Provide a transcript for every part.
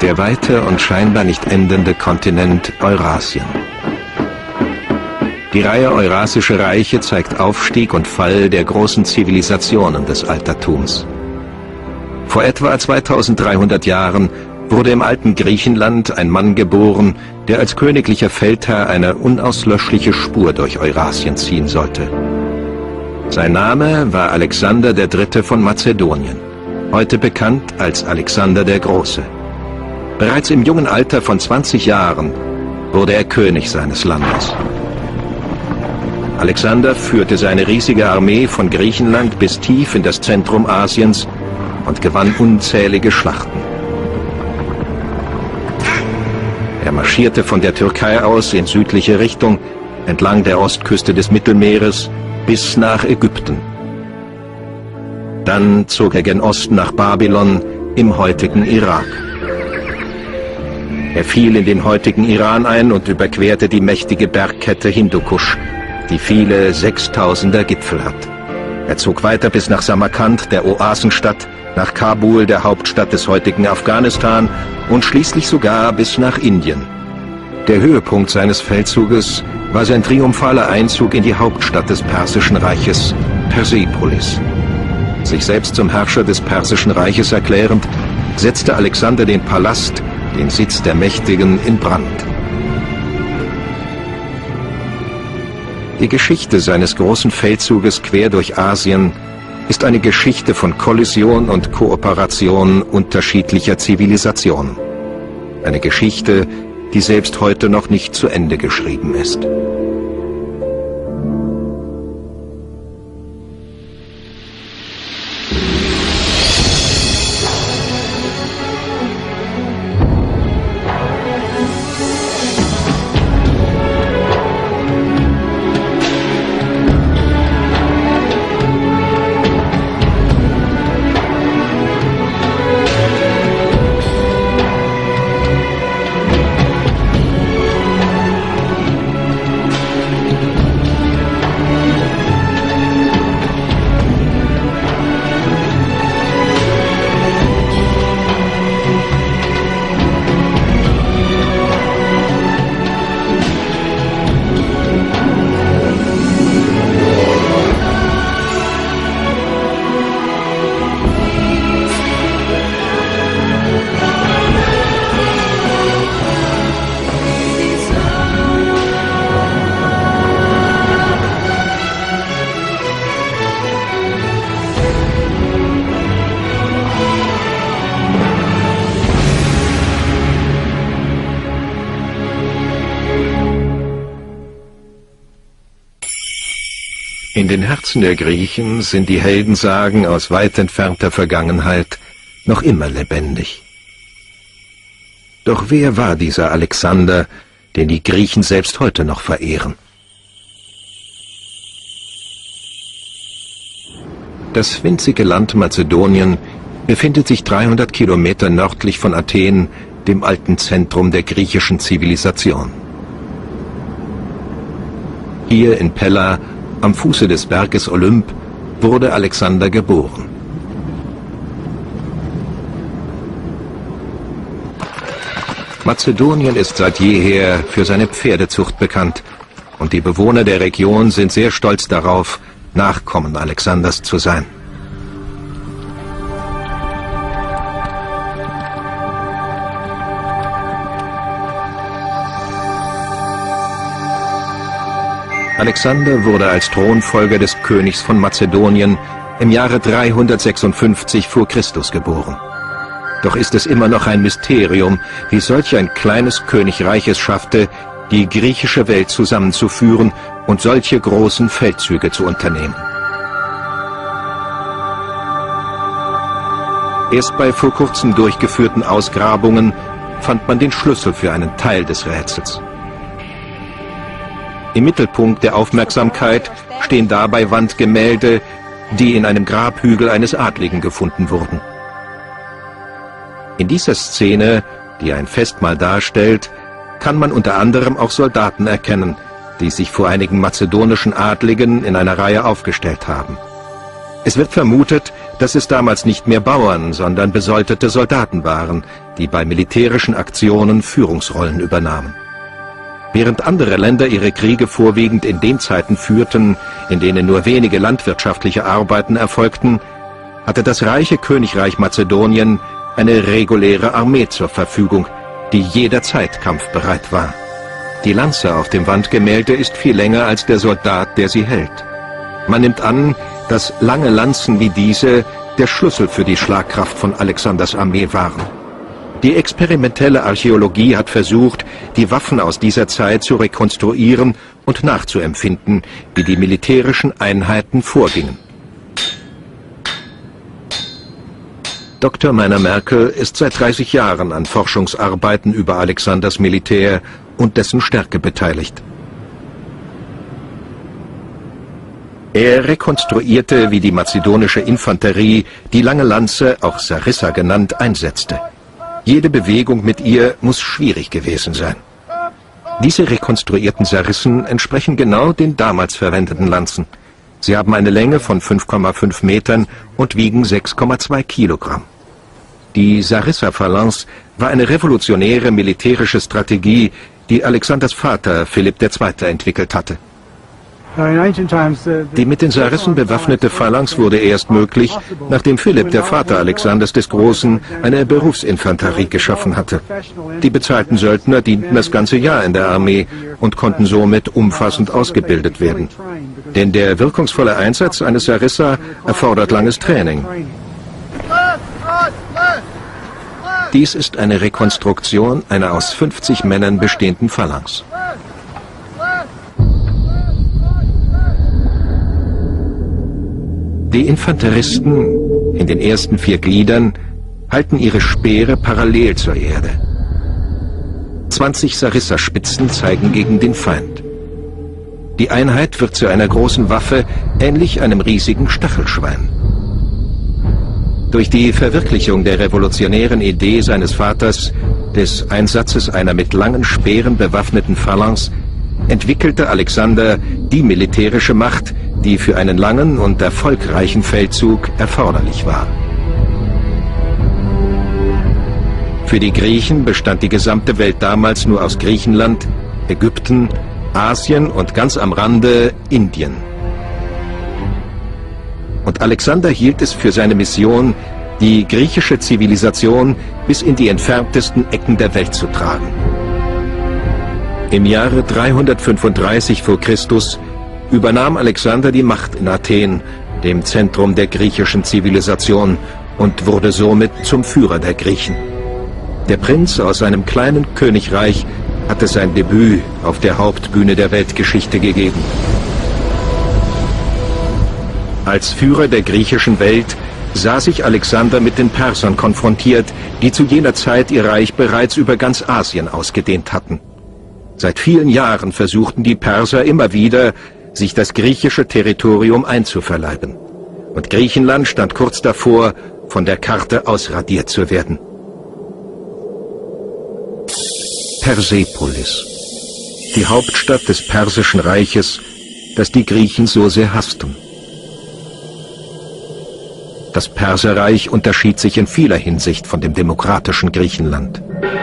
Der weite und scheinbar nicht endende Kontinent Eurasien. Die Reihe Eurasische Reiche zeigt Aufstieg und Fall der großen Zivilisationen des Altertums. Vor etwa 2300 Jahren wurde im alten Griechenland ein Mann geboren, der als königlicher Feldherr eine unauslöschliche Spur durch Eurasien ziehen sollte. Sein Name war Alexander III. Von Mazedonien, heute bekannt als Alexander der Große. Bereits im jungen Alter von 20 Jahren wurde er König seines Landes. Alexander führte seine riesige Armee von Griechenland bis tief in das Zentrum Asiens und gewann unzählige Schlachten. Er marschierte von der Türkei aus in südliche Richtung, entlang der Ostküste des Mittelmeeres bis nach Ägypten. Dann zog er gen Osten nach Babylon im heutigen Irak. Er fiel in den heutigen Iran ein und überquerte die mächtige Bergkette Hindukusch, die viele 6000er Gipfel hat. Er zog weiter bis nach Samarkand, der Oasenstadt, nach Kabul, der Hauptstadt des heutigen Afghanistan, und schließlich sogar bis nach Indien. Der Höhepunkt seines Feldzuges war sein triumphaler Einzug in die Hauptstadt des Persischen Reiches, Persepolis. Sich selbst zum Herrscher des Persischen Reiches erklärend, setzte Alexander den Palast, den Sitz der Mächtigen, in Brand. Die Geschichte seines großen Feldzuges quer durch Asien ist eine Geschichte von Kollision und Kooperation unterschiedlicher Zivilisationen. Eine Geschichte, die selbst heute noch nicht zu Ende geschrieben ist. In den Herzen der Griechen sind die Heldensagen aus weit entfernter Vergangenheit noch immer lebendig. Doch wer war dieser Alexander, den die Griechen selbst heute noch verehren? Das winzige Land Mazedonien befindet sich 300 Kilometer nördlich von Athen, dem alten Zentrum der griechischen Zivilisation. Hier in Pella, am Fuße des Berges Olymp, wurde Alexander geboren. Mazedonien ist seit jeher für seine Pferdezucht bekannt und die Bewohner der Region sind sehr stolz darauf, Nachkommen Alexanders zu sein. Alexander wurde als Thronfolger des Königs von Mazedonien im Jahre 356 vor Christus geboren. Doch ist es immer noch ein Mysterium, wie solch ein kleines Königreich es schaffte, die griechische Welt zusammenzuführen und solche großen Feldzüge zu unternehmen. Erst bei vor kurzem durchgeführten Ausgrabungen fand man den Schlüssel für einen Teil des Rätsels. Im Mittelpunkt der Aufmerksamkeit stehen dabei Wandgemälde, die in einem Grabhügel eines Adligen gefunden wurden. In dieser Szene, die ein Festmahl darstellt, kann man unter anderem auch Soldaten erkennen, die sich vor einigen mazedonischen Adligen in einer Reihe aufgestellt haben. Es wird vermutet, dass es damals nicht mehr Bauern, sondern besoldete Soldaten waren, die bei militärischen Aktionen Führungsrollen übernahmen. Während andere Länder ihre Kriege vorwiegend in den Zeiten führten, in denen nur wenige landwirtschaftliche Arbeiten erfolgten, hatte das reiche Königreich Mazedonien eine reguläre Armee zur Verfügung, die jederzeit kampfbereit war. Die Lanze auf dem Wandgemälde ist viel länger als der Soldat, der sie hält. Man nimmt an, dass lange Lanzen wie diese der Schlüssel für die Schlagkraft von Alexanders Armee waren. Die experimentelle Archäologie hat versucht, die Waffen aus dieser Zeit zu rekonstruieren und nachzuempfinden, wie die militärischen Einheiten vorgingen. Dr. Meiner Merkel ist seit 30 Jahren an Forschungsarbeiten über Alexanders Militär und dessen Stärke beteiligt. Er rekonstruierte, wie die mazedonische Infanterie die lange Lanze, auch Sarissa genannt, einsetzte. Jede Bewegung mit ihr muss schwierig gewesen sein. Diese rekonstruierten Sarissen entsprechen genau den damals verwendeten Lanzen. Sie haben eine Länge von 5,5 Metern und wiegen 6,2 Kilogramm. Die Sarissa-Phalanx war eine revolutionäre militärische Strategie, die Alexanders Vater Philipp II. Entwickelt hatte. Die mit den Sarissen bewaffnete Phalanx wurde erst möglich, nachdem Philipp, der Vater Alexanders des Großen, eine Berufsinfanterie geschaffen hatte. Die bezahlten Söldner dienten das ganze Jahr in der Armee und konnten somit umfassend ausgebildet werden. Denn der wirkungsvolle Einsatz eines Sarissa erfordert langes Training. Dies ist eine Rekonstruktion einer aus 50 Männern bestehenden Phalanx. Die Infanteristen in den ersten 4 Gliedern halten ihre Speere parallel zur Erde. 20 Sarissa-Spitzen zeigen gegen den Feind. Die Einheit wird zu einer großen Waffe, ähnlich einem riesigen Stachelschwein. Durch die Verwirklichung der revolutionären Idee seines Vaters, des Einsatzes einer mit langen Speeren bewaffneten Phalanx, entwickelte Alexander die militärische Macht, die für einen langen und erfolgreichen Feldzug erforderlich war. Für die Griechen bestand die gesamte Welt damals nur aus Griechenland, Ägypten, Asien und ganz am Rande Indien. Und Alexander hielt es für seine Mission, die griechische Zivilisation bis in die entferntesten Ecken der Welt zu tragen. Im Jahre 335 vor Christus übernahm Alexander die Macht in Athen, dem Zentrum der griechischen Zivilisation, und wurde somit zum Führer der Griechen. Der Prinz aus einem kleinen Königreich hatte sein Debüt auf der Hauptbühne der Weltgeschichte gegeben. Als Führer der griechischen Welt sah sich Alexander mit den Persern konfrontiert, die zu jener Zeit ihr Reich bereits über ganz Asien ausgedehnt hatten. Seit vielen Jahren versuchten die Perser immer wieder, sich das griechische Territorium einzuverleiben. Und Griechenland stand kurz davor, von der Karte ausradiert zu werden. Persepolis, die Hauptstadt des Persischen Reiches, das die Griechen so sehr hassten. Das Perserreich unterschied sich in vieler Hinsicht von dem demokratischen Griechenland.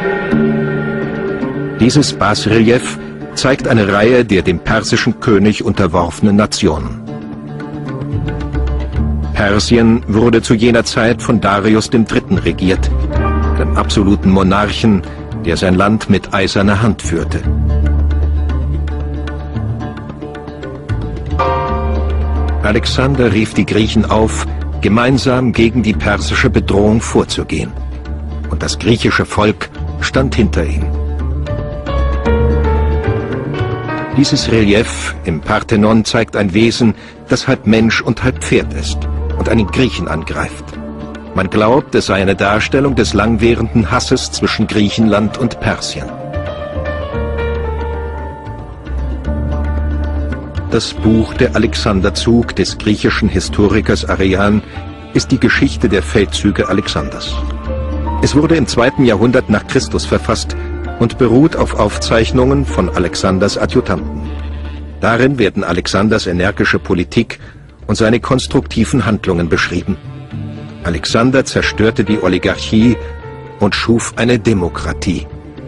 Dieses Basrelief zeigt eine Reihe der dem persischen König unterworfenen Nationen. Persien wurde zu jener Zeit von Darius III. Regiert, einem absoluten Monarchen, der sein Land mit eiserner Hand führte. Alexander rief die Griechen auf, gemeinsam gegen die persische Bedrohung vorzugehen. Und das griechische Volk stand hinter ihm. Dieses Relief im Parthenon zeigt ein Wesen, das halb Mensch und halb Pferd ist und einen Griechen angreift. Man glaubt, es sei eine Darstellung des langwährenden Hasses zwischen Griechenland und Persien. Das Buch Der Alexanderzug des griechischen Historikers Arrian ist die Geschichte der Feldzüge Alexanders. Es wurde im 2. Jahrhundert nach Christus verfasst und beruht auf Aufzeichnungen von Alexanders Adjutanten. Darin werden Alexanders energische Politik und seine konstruktiven Handlungen beschrieben. Alexander zerstörte die Oligarchie und schuf eine Demokratie.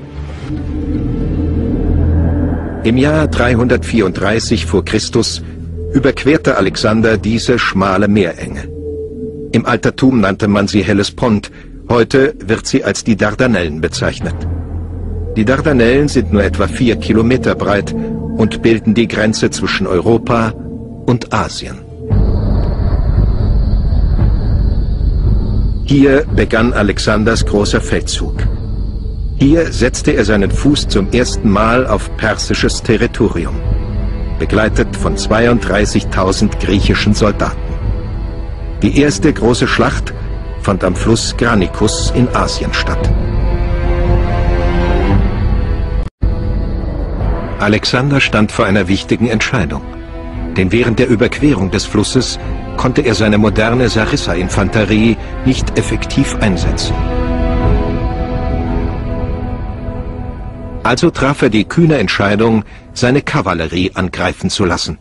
Im Jahr 334 vor Christus überquerte Alexander diese schmale Meerenge. Im Altertum nannte man sie Hellespont, heute wird sie als die Dardanellen bezeichnet. Die Dardanellen sind nur etwa 4 Kilometer breit und bilden die Grenze zwischen Europa und Asien. Hier begann Alexanders großer Feldzug. Hier setzte er seinen Fuß zum ersten Mal auf persisches Territorium, begleitet von 32.000 griechischen Soldaten. Die erste große Schlacht fand am Fluss Granicus in Asien statt. Alexander stand vor einer wichtigen Entscheidung, denn während der Überquerung des Flusses konnte er seine moderne Sarissa-Infanterie nicht effektiv einsetzen. Also traf er die kühne Entscheidung, seine Kavallerie angreifen zu lassen.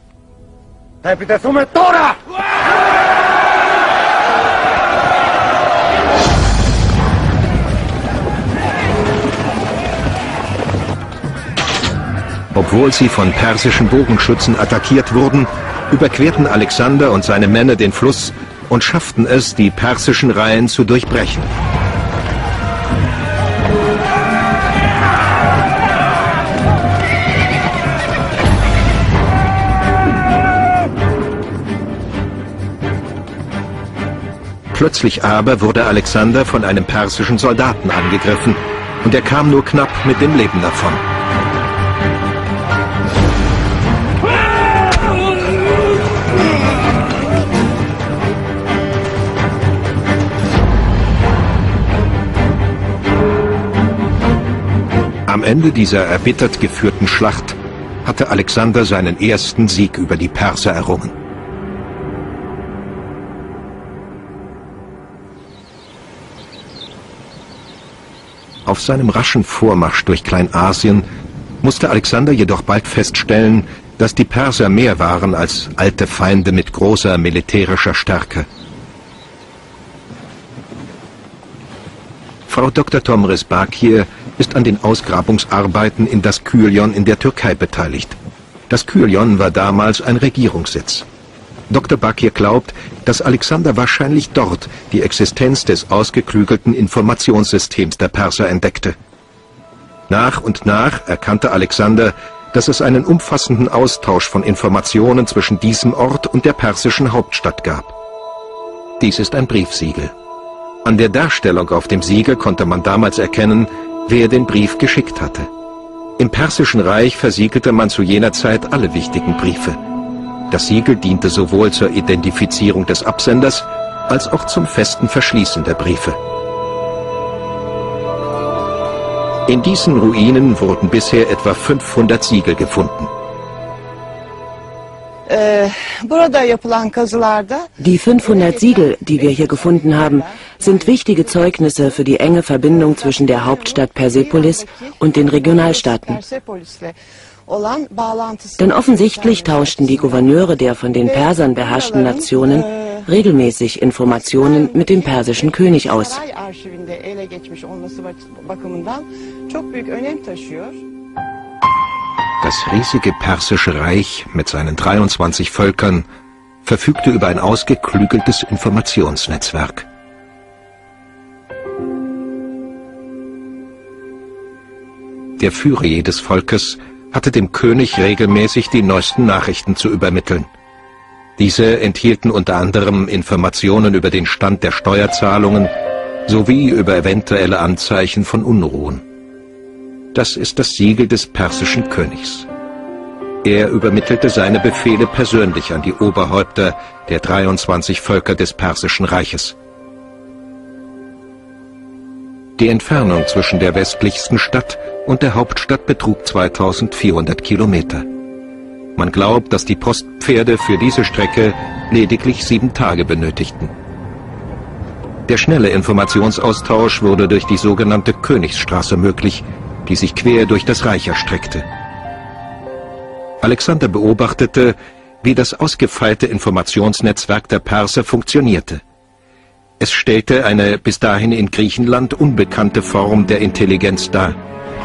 Obwohl sie von persischen Bogenschützen attackiert wurden, überquerten Alexander und seine Männer den Fluss und schafften es, die persischen Reihen zu durchbrechen. Plötzlich aber wurde Alexander von einem persischen Soldaten angegriffen und er kam nur knapp mit dem Leben davon. Am Ende dieser erbittert geführten Schlacht hatte Alexander seinen ersten Sieg über die Perser errungen. Auf seinem raschen Vormarsch durch Kleinasien musste Alexander jedoch bald feststellen, dass die Perser mehr waren als alte Feinde mit großer militärischer Stärke. Frau Dr. Tomris Bakir ist an den Ausgrabungsarbeiten in das Kylion in der Türkei beteiligt. Das Kylion war damals ein Regierungssitz. Dr. Bakir glaubt, dass Alexander wahrscheinlich dort die Existenz des ausgeklügelten Informationssystems der Perser entdeckte. Nach und nach erkannte Alexander, dass es einen umfassenden Austausch von Informationen zwischen diesem Ort und der persischen Hauptstadt gab. Dies ist ein Briefsiegel. An der Darstellung auf dem Siegel konnte man damals erkennen, wer den Brief geschickt hatte. Im Persischen Reich versiegelte man zu jener Zeit alle wichtigen Briefe. Das Siegel diente sowohl zur Identifizierung des Absenders als auch zum festen Verschließen der Briefe. In diesen Ruinen wurden bisher etwa 500 Siegel gefunden. Die 500 Siegel, die wir hier gefunden haben, sind wichtige Zeugnisse für die enge Verbindung zwischen der Hauptstadt Persepolis und den Regionalstaaten. Denn offensichtlich tauschten die Gouverneure der von den Persern beherrschten Nationen regelmäßig Informationen mit dem persischen König aus. Das riesige persische Reich mit seinen 23 Völkern verfügte über ein ausgeklügeltes Informationsnetzwerk. Der Führer jedes Volkes hatte dem König regelmäßig die neuesten Nachrichten zu übermitteln. Diese enthielten unter anderem Informationen über den Stand der Steuerzahlungen sowie über eventuelle Anzeichen von Unruhen. Das ist das Siegel des persischen Königs. Er übermittelte seine Befehle persönlich an die Oberhäupter der 23 Völker des Persischen Reiches. Die Entfernung zwischen der westlichsten Stadt und der Hauptstadt betrug 2400 Kilometer. Man glaubt, dass die Postpferde für diese Strecke lediglich 7 Tage benötigten. Der schnelle Informationsaustausch wurde durch die sogenannte Königsstraße möglich, die sich quer durch das Reich erstreckte. Alexander beobachtete, wie das ausgefeilte Informationsnetzwerk der Perser funktionierte. Es stellte eine bis dahin in Griechenland unbekannte Form der Intelligenz dar.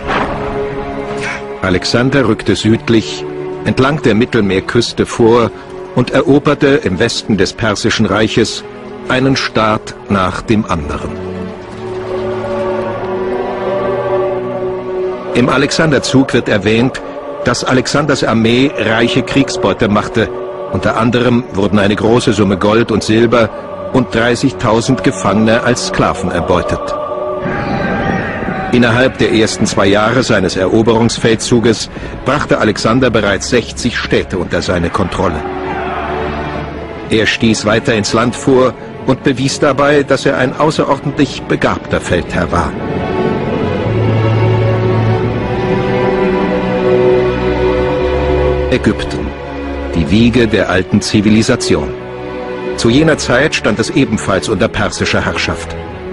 Alexander rückte südlich entlang der Mittelmeerküste vor und eroberte im Westen des Persischen Reiches einen Staat nach dem anderen. Im Alexanderzug wird erwähnt, dass Alexanders Armee reiche Kriegsbeute machte. Unter anderem wurden eine große Summe Gold und Silber und 30.000 Gefangene als Sklaven erbeutet. Innerhalb der ersten 2 Jahre seines Eroberungsfeldzuges brachte Alexander bereits 60 Städte unter seine Kontrolle. Er stieß weiter ins Land vor und bewies dabei, dass er ein außerordentlich begabter Feldherr war. Ägypten, die Wiege der alten Zivilisation. Zu jener Zeit stand es ebenfalls unter persischer Herrschaft.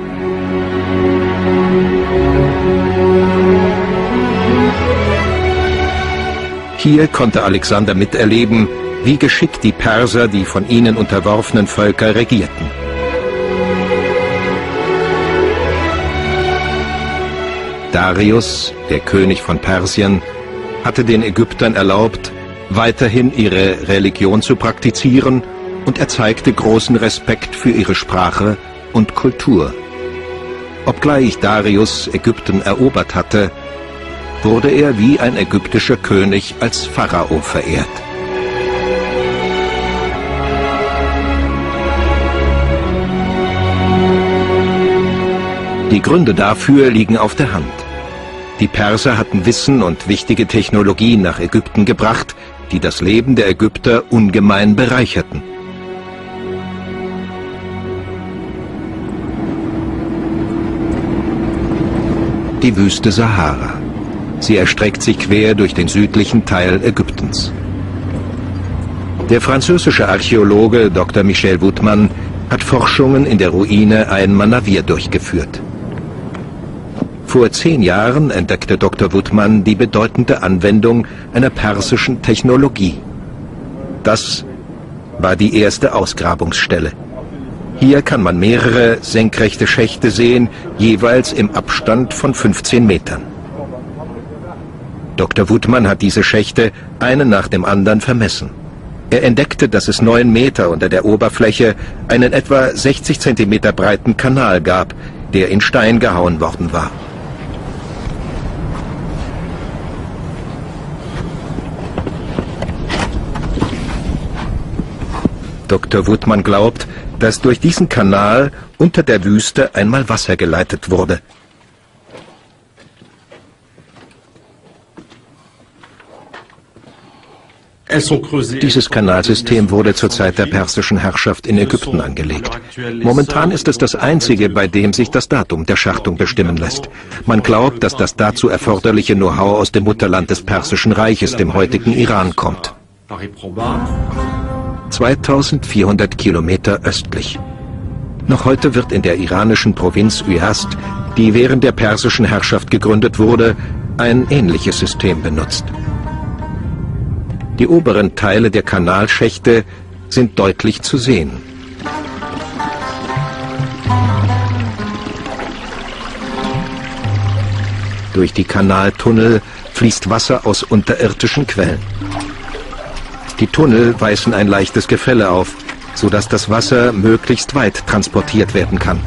Hier konnte Alexander miterleben, wie geschickt die Perser die von ihnen unterworfenen Völker regierten. Darius, der König von Persien, hatte den Ägyptern erlaubt, weiterhin ihre Religion zu praktizieren, und er zeigte großen Respekt für ihre Sprache und Kultur. Obgleich Darius Ägypten erobert hatte, wurde er wie ein ägyptischer König als Pharao verehrt. Die Gründe dafür liegen auf der Hand. Die Perser hatten Wissen und wichtige Technologien nach Ägypten gebracht, die das Leben der Ägypter ungemein bereicherten. Die Wüste Sahara. Sie erstreckt sich quer durch den südlichen Teil Ägyptens. Der französische Archäologe Dr. Michel Woodman hat Forschungen in der Ruine Ain Manavir durchgeführt. Vor 10 Jahren entdeckte Dr. Woodman die bedeutende Anwendung einer persischen Technologie. Das war die erste Ausgrabungsstelle. Hier kann man mehrere senkrechte Schächte sehen, jeweils im Abstand von 15 Metern. Dr. Woodman hat diese Schächte einen nach dem anderen vermessen. Er entdeckte, dass es 9 Meter unter der Oberfläche einen etwa 60 Zentimeter breiten Kanal gab, der in Stein gehauen worden war. Dr. Woodman glaubt, dass durch diesen Kanal unter der Wüste einmal Wasser geleitet wurde. Dieses Kanalsystem wurde zur Zeit der persischen Herrschaft in Ägypten angelegt. Momentan ist es das einzige, bei dem sich das Datum der Schachtung bestimmen lässt. Man glaubt, dass das dazu erforderliche Know-how aus dem Mutterland des Persischen Reiches, dem heutigen Iran, kommt. 2400 Kilometer östlich. Noch heute wird in der iranischen Provinz Uyazd, die während der persischen Herrschaft gegründet wurde, ein ähnliches System benutzt. Die oberen Teile der Kanalschächte sind deutlich zu sehen. Durch die Kanaltunnel fließt Wasser aus unterirdischen Quellen. Die Tunnel weisen ein leichtes Gefälle auf, sodass das Wasser möglichst weit transportiert werden kann.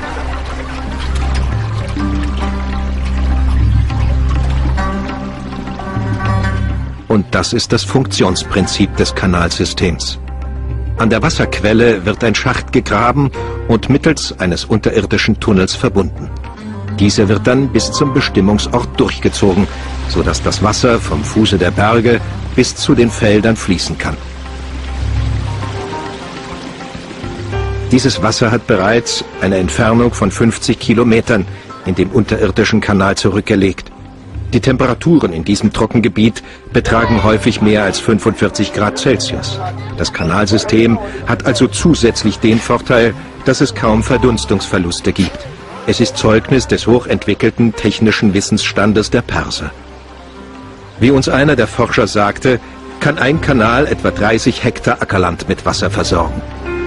Und das ist das Funktionsprinzip des Kanalsystems. An der Wasserquelle wird ein Schacht gegraben und mittels eines unterirdischen Tunnels verbunden. Dieser wird dann bis zum Bestimmungsort durchgezogen, sodass das Wasser vom Fuße der Berge bis zu den Feldern fließen kann. Dieses Wasser hat bereits eine Entfernung von 50 Kilometern in dem unterirdischen Kanal zurückgelegt. Die Temperaturen in diesem Trockengebiet betragen häufig mehr als 45 Grad Celsius. Das Kanalsystem hat also zusätzlich den Vorteil, dass es kaum Verdunstungsverluste gibt. Es ist Zeugnis des hochentwickelten technischen Wissensstandes der Perser. Wie uns einer der Forscher sagte, kann ein Kanal etwa 30 Hektar Ackerland mit Wasser versorgen.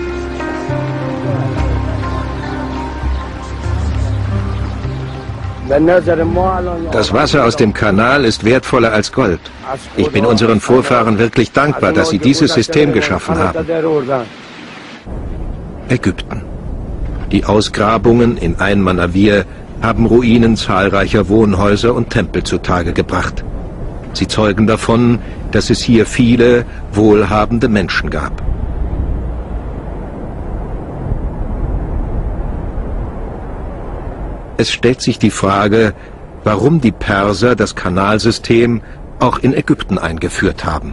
Das Wasser aus dem Kanal ist wertvoller als Gold. Ich bin unseren Vorfahren wirklich dankbar, dass sie dieses System geschaffen haben. Ägypten. Die Ausgrabungen in Ain Manawir haben Ruinen zahlreicher Wohnhäuser und Tempel zutage gebracht. Sie zeugen davon, dass es hier viele wohlhabende Menschen gab. Es stellt sich die Frage, warum die Perser das Kanalsystem auch in Ägypten eingeführt haben.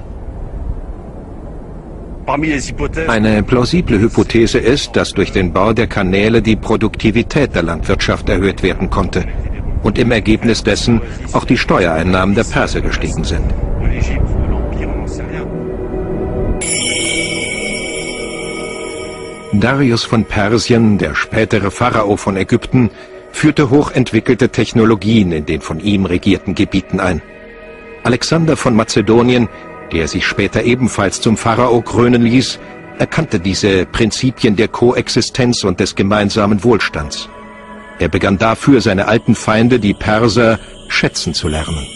Eine plausible Hypothese ist, dass durch den Bau der Kanäle die Produktivität der Landwirtschaft erhöht werden konnte und im Ergebnis dessen auch die Steuereinnahmen der Perser gestiegen sind. Darius von Persien, der spätere Pharao von Ägypten, führte hochentwickelte Technologien in den von ihm regierten Gebieten ein. Alexander von Mazedonien, der sich später ebenfalls zum Pharao krönen ließ, erkannte diese Prinzipien der Koexistenz und des gemeinsamen Wohlstands. Er begann dafür, seine alten Feinde, die Perser, schätzen zu lernen.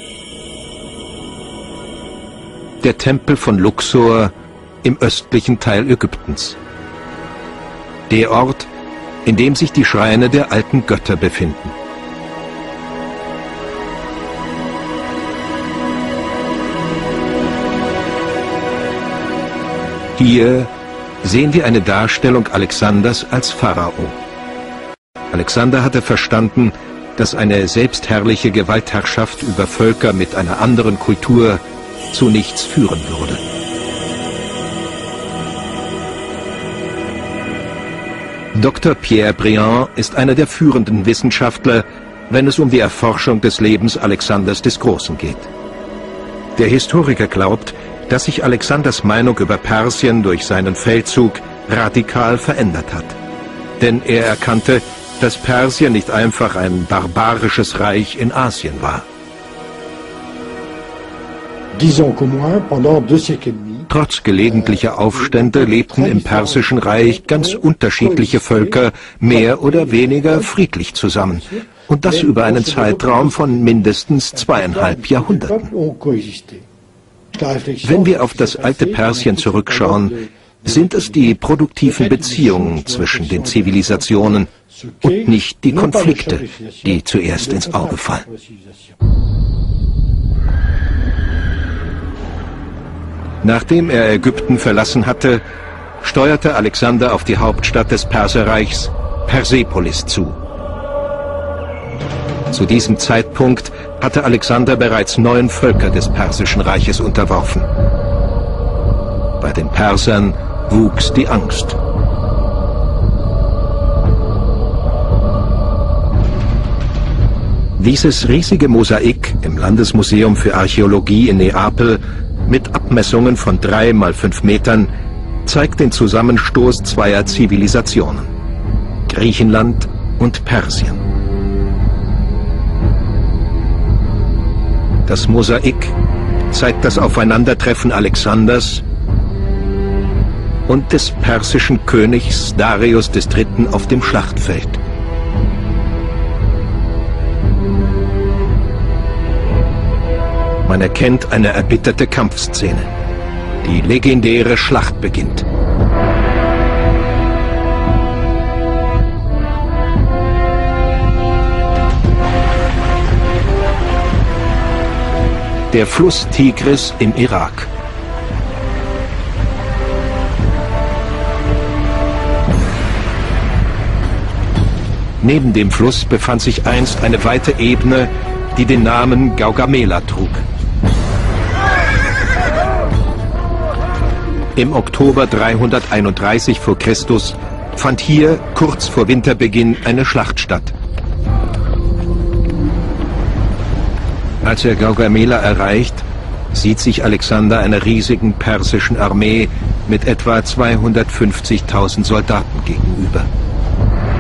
Der Tempel von Luxor im östlichen Teil Ägyptens. Der Ort, in dem sich die Schreine der alten Götter befinden. Hier sehen wir eine Darstellung Alexanders als Pharao. Alexander hatte verstanden, dass eine selbstherrliche Gewaltherrschaft über Völker mit einer anderen Kultur zu nichts führen würde. Dr. Pierre Briand ist einer der führenden Wissenschaftler, wenn es um die Erforschung des Lebens Alexanders des Großen geht. Der Historiker glaubt, dass sich Alexanders Meinung über Persien durch seinen Feldzug radikal verändert hat. Denn er erkannte, dass Persien nicht einfach ein barbarisches Reich in Asien war. Trotz gelegentlicher Aufstände lebten im Persischen Reich ganz unterschiedliche Völker mehr oder weniger friedlich zusammen. Und das über einen Zeitraum von mindestens 2,5 Jahrhunderten. Wenn wir auf das alte Persien zurückschauen, sind es die produktiven Beziehungen zwischen den Zivilisationen und nicht die Konflikte, die zuerst ins Auge fallen. Nachdem er Ägypten verlassen hatte, steuerte Alexander auf die Hauptstadt des Perserreichs, Persepolis, zu. Zu diesem Zeitpunkt hatte Alexander bereits 9 Völker des Persischen Reiches unterworfen. Bei den Persern wuchs die Angst. Dieses riesige Mosaik im Landesmuseum für Archäologie in Neapel mit Abmessungen von 3 mal 5 Metern zeigt den Zusammenstoß zweier Zivilisationen, Griechenland und Persien. Das Mosaik zeigt das Aufeinandertreffen Alexanders und des persischen Königs Darius III. Auf dem Schlachtfeld. Man erkennt eine erbitterte Kampfszene. Die legendäre Schlacht beginnt. Der Fluss Tigris im Irak. Neben dem Fluss befand sich einst eine weite Ebene, die den Namen Gaugamela trug. Im Oktober 331 v. Chr. fand hier kurz vor Winterbeginn eine Schlacht statt. Als er Gaugamela erreicht, sieht sich Alexander einer riesigen persischen Armee mit etwa 250.000 Soldaten gegenüber.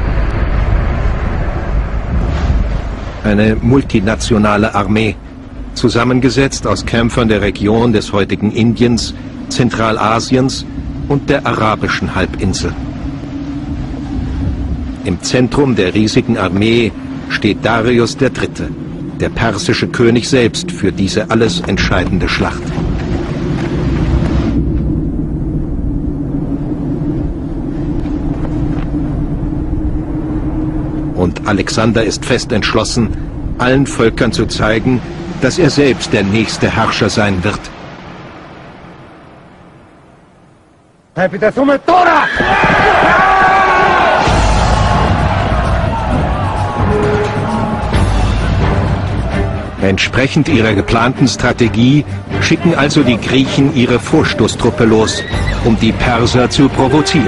Eine multinationale Armee, zusammengesetzt aus Kämpfern der Region des heutigen Indiens, Zentralasiens und der arabischen Halbinsel. Im Zentrum der riesigen Armee steht Darius III., der persische König selbst, für diese alles entscheidende Schlacht. Und Alexander ist fest entschlossen, allen Völkern zu zeigen, dass er selbst der nächste Herrscher sein wird. Entsprechend ihrer geplanten Strategie schicken also die Griechen ihre Vorstoßtruppe los, um die Perser zu provozieren.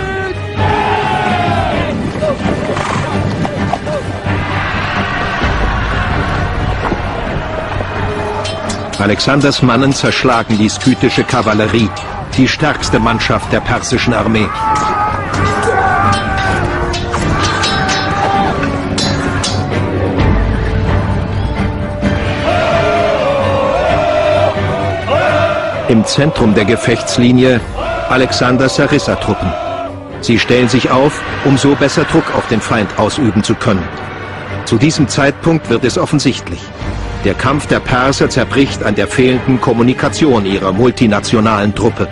Alexanders Mannen zerschlagen die skythische Kavallerie, die stärkste Mannschaft der persischen Armee. Im Zentrum der Gefechtslinie Alexanders Sarissa-Truppen. Sie stellen sich auf, um so besser Druck auf den Feind ausüben zu können. Zu diesem Zeitpunkt wird es offensichtlich. Der Kampf der Perser zerbricht an der fehlenden Kommunikation ihrer multinationalen Truppe.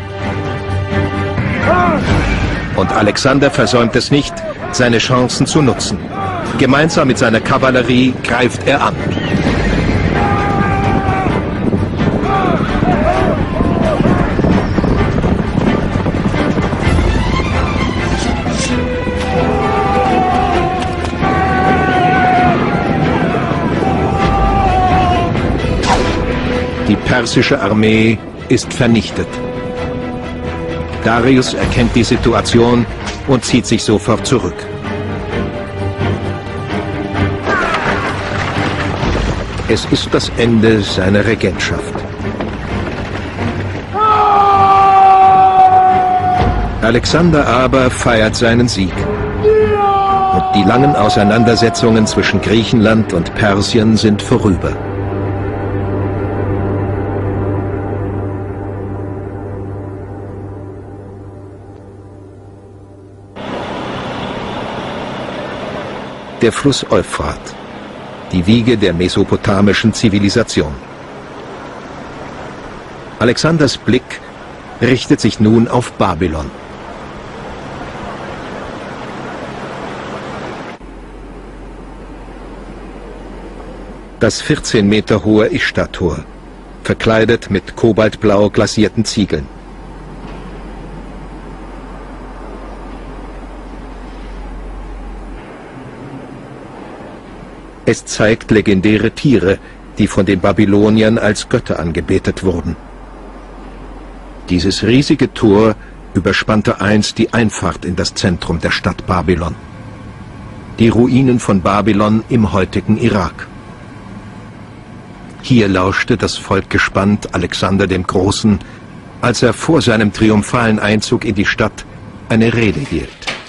Und Alexander versäumt es nicht, seine Chancen zu nutzen. Gemeinsam mit seiner Kavallerie greift er an. Die persische Armee ist vernichtet. Darius erkennt die Situation und zieht sich sofort zurück. Es ist das Ende seiner Regentschaft. Alexander aber feiert seinen Sieg. Und die langen Auseinandersetzungen zwischen Griechenland und Persien sind vorüber. Der Fluss Euphrat, die Wiege der mesopotamischen Zivilisation. Alexanders Blick richtet sich nun auf Babylon. Das 14 Meter hohe Ishtar-Tor, verkleidet mit kobaltblau glasierten Ziegeln. Es zeigt legendäre Tiere, die von den Babyloniern als Götter angebetet wurden. Dieses riesige Tor überspannte einst die Einfahrt in das Zentrum der Stadt Babylon. Die Ruinen von Babylon im heutigen Irak. Hier lauschte das Volk gespannt Alexander dem Großen, als er vor seinem triumphalen Einzug in die Stadt eine Rede hielt.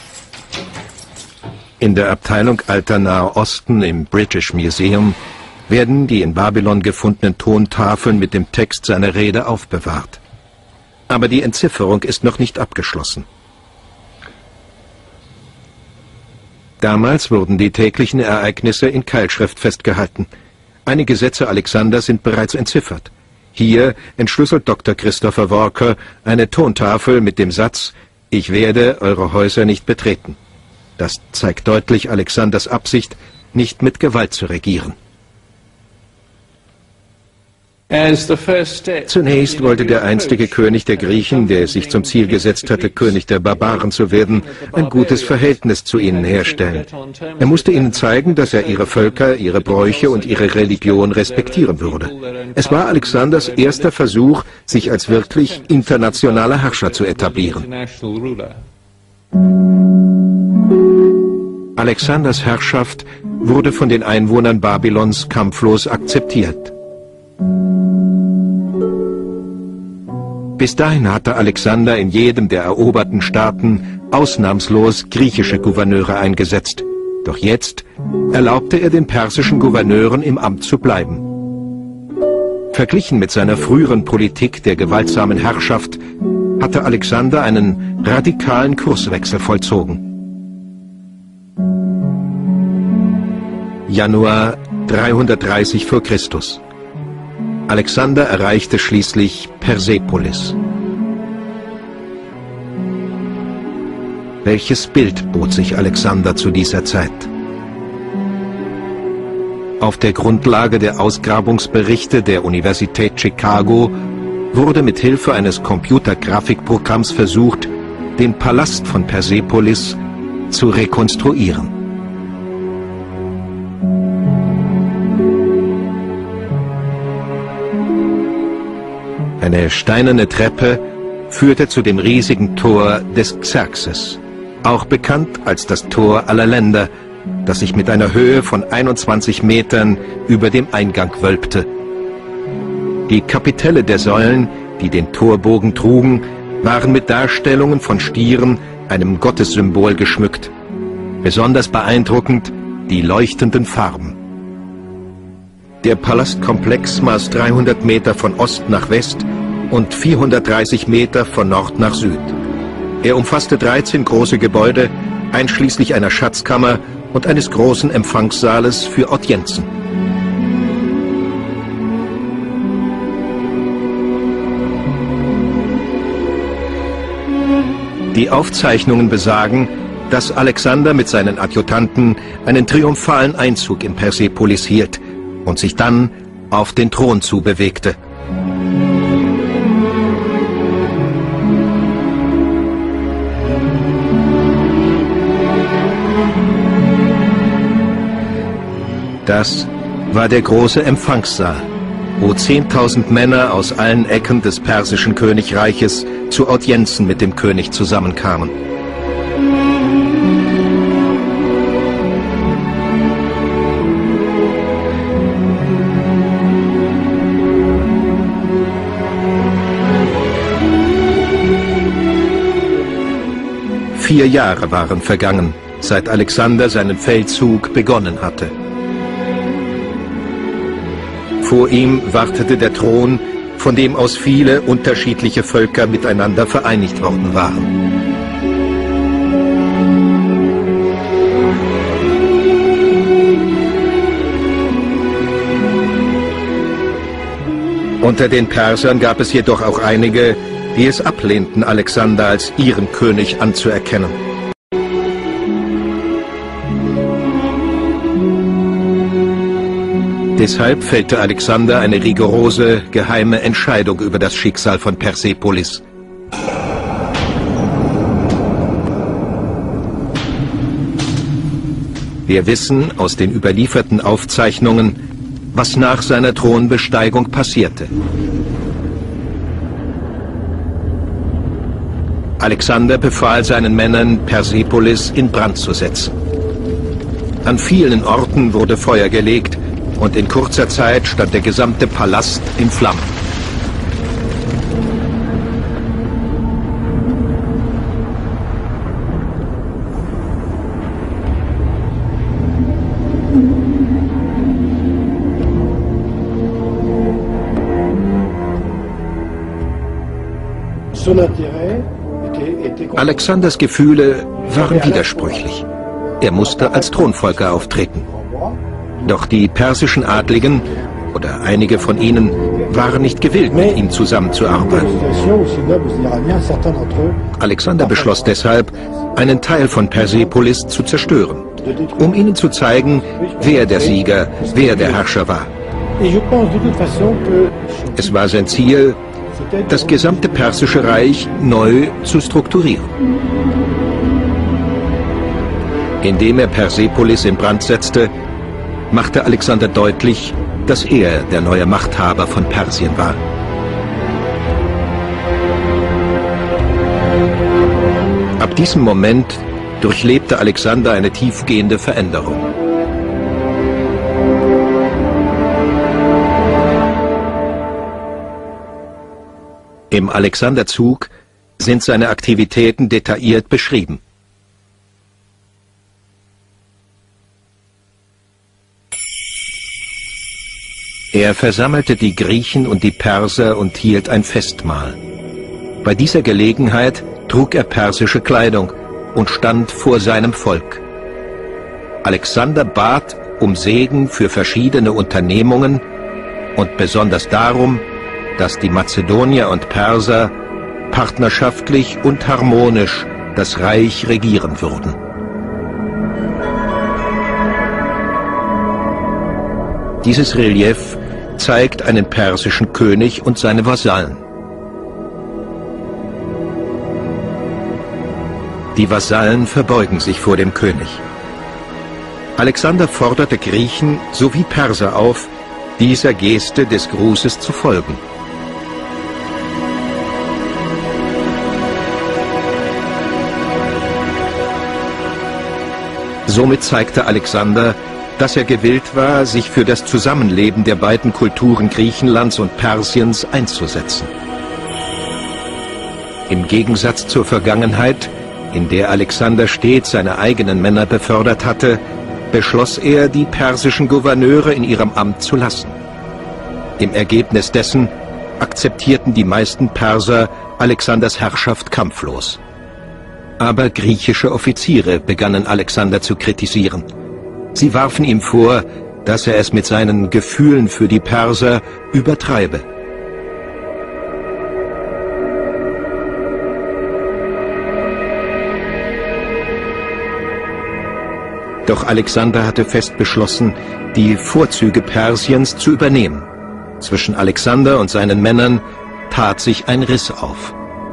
In der Abteilung Alter Nahe Osten im British Museum werden die in Babylon gefundenen Tontafeln mit dem Text seiner Rede aufbewahrt. Aber die Entzifferung ist noch nicht abgeschlossen. Damals wurden die täglichen Ereignisse in Keilschrift festgehalten. Einige Sätze Alexanders sind bereits entziffert. Hier entschlüsselt Dr. Christopher Walker eine Tontafel mit dem Satz: „Ich werde eure Häuser nicht betreten." Das zeigt deutlich Alexanders Absicht, nicht mit Gewalt zu regieren. Zunächst wollte der einstige König der Griechen, der es sich zum Ziel gesetzt hatte, König der Barbaren zu werden, ein gutes Verhältnis zu ihnen herstellen. Er musste ihnen zeigen, dass er ihre Völker, ihre Bräuche und ihre Religion respektieren würde. Es war Alexanders erster Versuch, sich als wirklich internationaler Herrscher zu etablieren. Alexanders Herrschaft wurde von den Einwohnern Babylons kampflos akzeptiert. Bis dahin hatte Alexander in jedem der eroberten Staaten ausnahmslos griechische Gouverneure eingesetzt. Doch jetzt erlaubte er den persischen Gouverneuren im Amt zu bleiben. Verglichen mit seiner früheren Politik der gewaltsamen Herrschaft hatte Alexander einen radikalen Kurswechsel vollzogen. Januar 330 v. Chr. Alexander erreichte schließlich Persepolis. Welches Bild bot sich Alexander zu dieser Zeit? Auf der Grundlage der Ausgrabungsberichte der Universität Chicago wurde mit Hilfe eines Computergrafikprogramms versucht, den Palast von Persepolis zu rekonstruieren. Eine steinerne Treppe führte zu dem riesigen Tor des Xerxes, auch bekannt als das Tor aller Länder, das sich mit einer Höhe von 21 Metern über dem Eingang wölbte. Die Kapitelle der Säulen, die den Torbogen trugen, waren mit Darstellungen von Stieren, einem Gottessymbol, geschmückt. Besonders beeindruckend die leuchtenden Farben. Der Palastkomplex maß 300 Meter von Ost nach West und 430 Meter von Nord nach Süd. Er umfasste 13 große Gebäude, einschließlich einer Schatzkammer und eines großen Empfangssaales für Audienzen. Die Aufzeichnungen besagen, dass Alexander mit seinen Adjutanten einen triumphalen Einzug in Persepolis hielt und sich dann auf den Thron zubewegte. Das war der große Empfangssaal, wo 10.000 Männer aus allen Ecken des persischen Königreiches zu Audienzen mit dem König zusammenkamen. Vier Jahre waren vergangen, seit Alexander seinen Feldzug begonnen hatte. Vor ihm wartete der Thron, von dem aus viele unterschiedliche Völker miteinander vereinigt worden waren. Unter den Persern gab es jedoch auch einige, die es ablehnten, Alexander als ihren König anzuerkennen. Deshalb fällte Alexander eine rigorose, geheime Entscheidung über das Schicksal von Persepolis. Wir wissen aus den überlieferten Aufzeichnungen, was nach seiner Thronbesteigung passierte. Alexander befahl seinen Männern, Persepolis in Brand zu setzen. An vielen Orten wurde Feuer gelegt, und in kurzer Zeit stand der gesamte Palast in Flammen. Alexanders Gefühle waren widersprüchlich. Er musste als Thronfolger auftreten. Doch die persischen Adligen, oder einige von ihnen, waren nicht gewillt, mit ihm zusammenzuarbeiten. Alexander beschloss deshalb, einen Teil von Persepolis zu zerstören, um ihnen zu zeigen, wer der Sieger, wer der Herrscher war. Es war sein Ziel, das gesamte persische Reich neu zu strukturieren. Indem er Persepolis in Brand setzte, machte Alexander deutlich, dass er der neue Machthaber von Persien war. Ab diesem Moment durchlebte Alexander eine tiefgehende Veränderung. Im Alexanderzug sind seine Aktivitäten detailliert beschrieben. Er versammelte die Griechen und die Perser und hielt ein Festmahl. Bei dieser Gelegenheit trug er persische Kleidung und stand vor seinem Volk. Alexander bat um Segen für verschiedene Unternehmungen und besonders darum, dass die Mazedonier und Perser partnerschaftlich und harmonisch das Reich regieren würden. Dieses Relief zeigt einen persischen König und seine Vasallen. Die Vasallen verbeugen sich vor dem König. Alexander forderte Griechen sowie Perser auf, dieser Geste des Grußes zu folgen. Somit zeigte Alexander, dass er gewillt war, sich für das Zusammenleben der beiden Kulturen Griechenlands und Persiens einzusetzen. Im Gegensatz zur Vergangenheit, in der Alexander stets seine eigenen Männer befördert hatte, beschloss er, die persischen Gouverneure in ihrem Amt zu lassen. Im Ergebnis dessen akzeptierten die meisten Perser Alexanders Herrschaft kampflos. Aber griechische Offiziere begannen Alexander zu kritisieren. Sie warfen ihm vor, dass er es mit seinen Gefühlen für die Perser übertreibe. Doch Alexander hatte fest beschlossen, die Vorzüge Persiens zu übernehmen. Zwischen Alexander und seinen Männern tat sich ein Riss auf.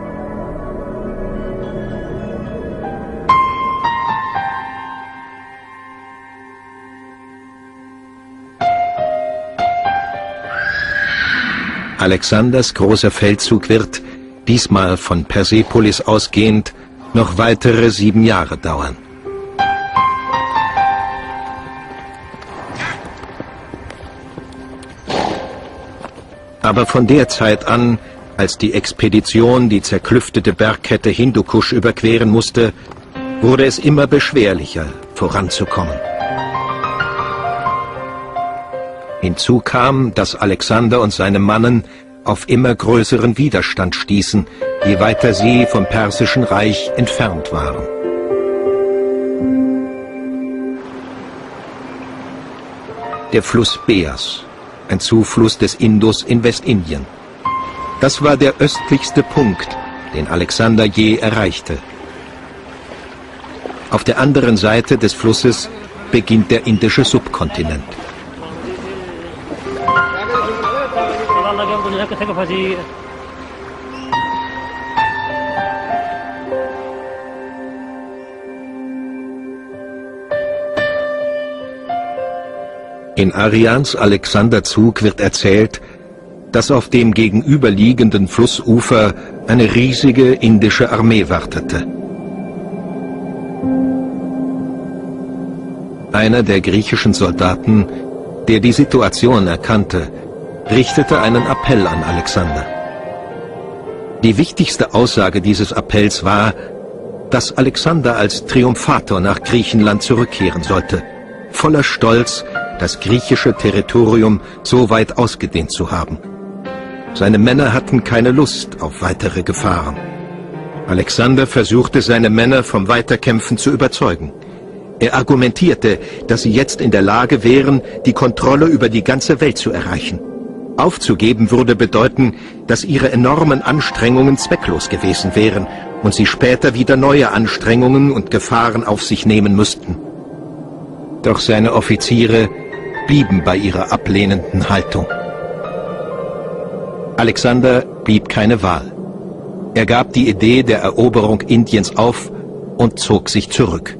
Alexanders großer Feldzug wird, diesmal von Persepolis ausgehend, noch weitere 7 Jahre dauern. Aber von der Zeit an, als die Expedition die zerklüftete Bergkette Hindukusch überqueren musste, wurde es immer beschwerlicher, voranzukommen. Hinzu kam, dass Alexander und seine Mannen auf immer größeren Widerstand stießen, je weiter sie vom Persischen Reich entfernt waren. Der Fluss Beas, ein Zufluss des Indus in Westindien. Das war der östlichste Punkt, den Alexander je erreichte. Auf der anderen Seite des Flusses beginnt der indische Subkontinent. In Arrians Alexanderzug wird erzählt, dass auf dem gegenüberliegenden Flussufer eine riesige indische Armee wartete. Einer der griechischen Soldaten, der die Situation erkannte, richtete einen Appell an Alexander. Die wichtigste Aussage dieses Appells war, dass Alexander als Triumphator nach Griechenland zurückkehren sollte, voller Stolz, das griechische Territorium so weit ausgedehnt zu haben. Seine Männer hatten keine Lust auf weitere Gefahren. Alexander versuchte, seine Männer vom Weiterkämpfen zu überzeugen. Er argumentierte, dass sie jetzt in der Lage wären, die Kontrolle über die ganze Welt zu erreichen. Aufzugeben würde bedeuten, dass ihre enormen Anstrengungen zwecklos gewesen wären und sie später wieder neue Anstrengungen und Gefahren auf sich nehmen müssten. Doch seine Offiziere blieben bei ihrer ablehnenden Haltung. Alexander blieb keine Wahl. Er gab die Idee der Eroberung Indiens auf und zog sich zurück.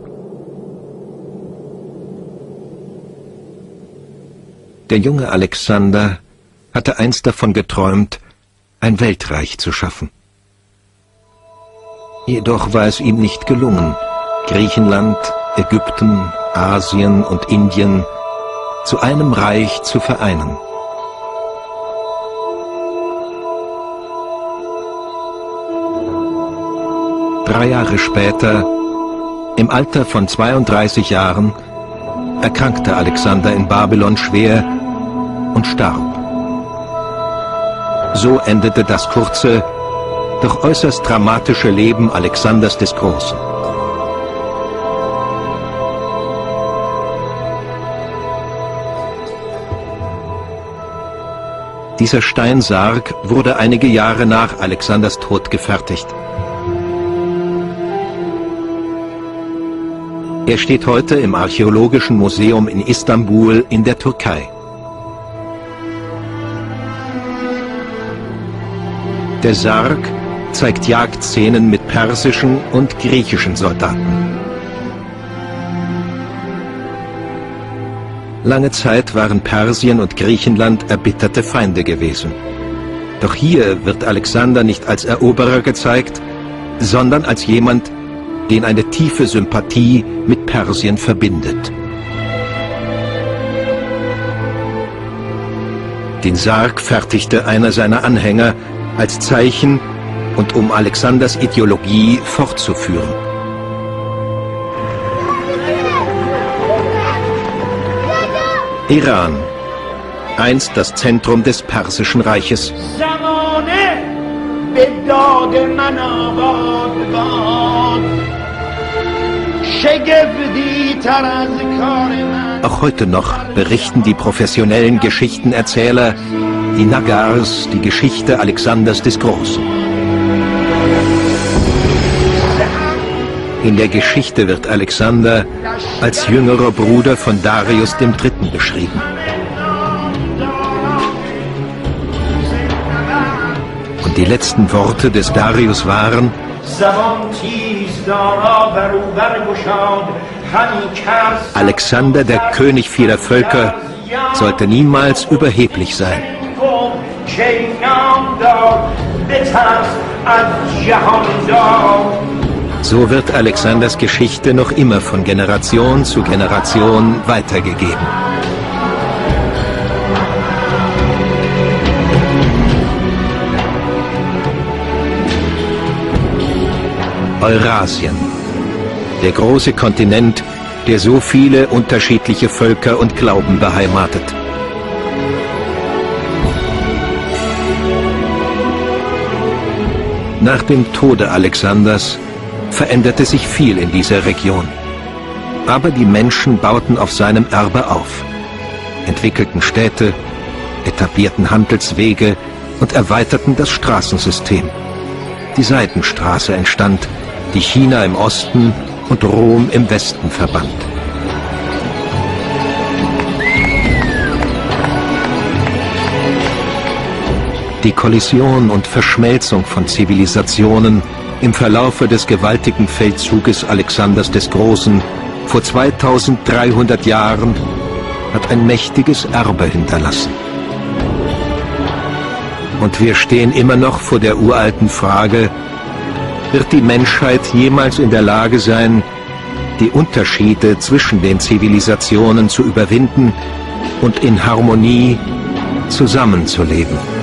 Der junge Alexander hatte einst davon geträumt, ein Weltreich zu schaffen. Jedoch war es ihm nicht gelungen, Griechenland, Ägypten, Asien und Indien zu einem Reich zu vereinen. Drei Jahre später, im Alter von 32 Jahren, erkrankte Alexander in Babylon schwer und starb. So endete das kurze, doch äußerst dramatische Leben Alexanders des Großen. Dieser Steinsarg wurde einige Jahre nach Alexanders Tod gefertigt. Er steht heute im Archäologischen Museum in Istanbul in der Türkei. Der Sarg zeigt Jagdszenen mit persischen und griechischen Soldaten. Lange Zeit waren Persien und Griechenland erbitterte Feinde gewesen. Doch hier wird Alexander nicht als Eroberer gezeigt, sondern als jemand, den eine tiefe Sympathie mit Persien verbindet. Den Sarg fertigte einer seiner Anhänger als Zeichen und um Alexanders Ideologie fortzuführen. Iran, einst das Zentrum des Persischen Reiches. Auch heute noch berichten die professionellen Geschichtenerzähler, die Nagars, die Geschichte Alexanders des Großen. In der Geschichte wird Alexander als jüngerer Bruder von Darius III. Beschrieben. Und die letzten Worte des Darius waren: Alexander, der König vieler Völker, sollte niemals überheblich sein. So wird Alexanders Geschichte noch immer von Generation zu Generation weitergegeben. Eurasien, der große Kontinent, der so viele unterschiedliche Völker und Glauben beheimatet. Nach dem Tode Alexanders veränderte sich viel in dieser Region. Aber die Menschen bauten auf seinem Erbe auf, entwickelten Städte, etablierten Handelswege und erweiterten das Straßensystem. Die Seidenstraße entstand, die China im Osten und Rom im Westen verband. Die Kollision und Verschmelzung von Zivilisationen im Verlaufe des gewaltigen Feldzuges Alexanders des Großen vor 2300 Jahren hat ein mächtiges Erbe hinterlassen. Und wir stehen immer noch vor der uralten Frage: Wird die Menschheit jemals in der Lage sein, die Unterschiede zwischen den Zivilisationen zu überwinden und in Harmonie zusammenzuleben?